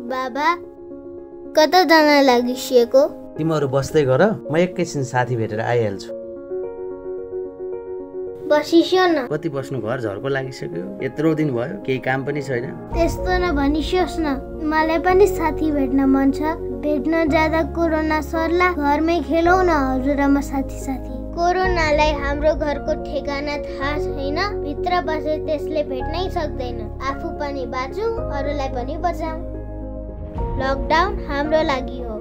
बाबा कता जान लागिसिएको? तिमीहरू बस्दै गर, म एकैछिन साथी भेटेर आइहाल्छु। बसिस्यो न। कति बस्नु, घर झर्को लागिसक्यो, यत्रो दिन भयो, केही काम पनि छैन। त्यस्तो नभनिसियोस् न, मलाई पनि साथी भेट्न मन छ। भेट्न जाँदा कोरोना सर्ला, घरमै खेलौँ न हजुर म साथी। कोरोनालाई हाम्रो घरको ठेगाना थाहा छैन, भित्र बसे त्यसले भेट्नै सक्दैन। आफू पनि बाँचौँ, अरूलाई पनि बचाऊँ। लकडाउन हाम्रो लागि हो।